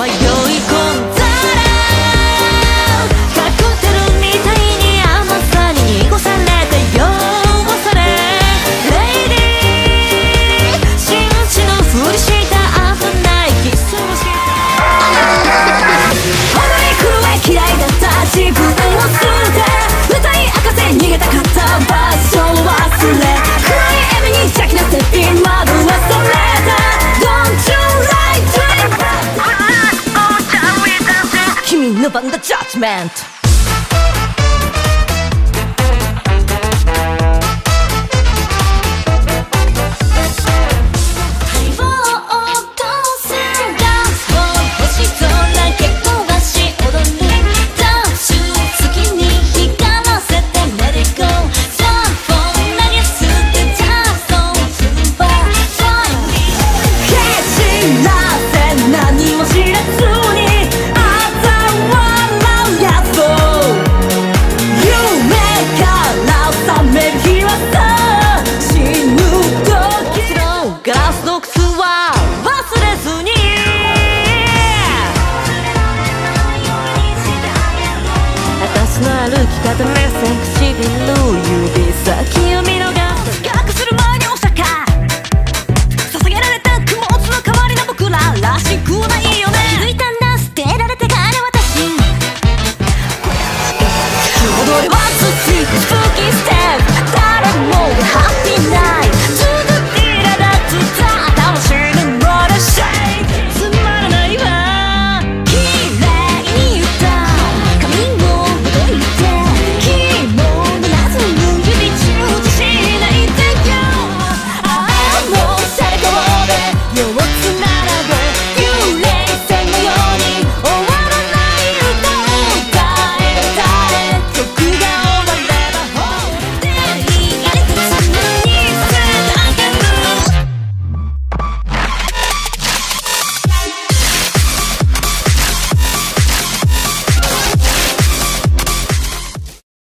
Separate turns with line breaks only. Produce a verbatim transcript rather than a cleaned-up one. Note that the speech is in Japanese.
迷い込んだらカクテルみたいに甘さに濁されて酔わされレイディー紳士のふりした危ないキスをした踊り狂え嫌いだった自分を捨て歌い明かせ逃げたかった場所を忘れ暗いエビに邪気なステッピン窓はそれだ Don't you like dream 君の番だ Judgement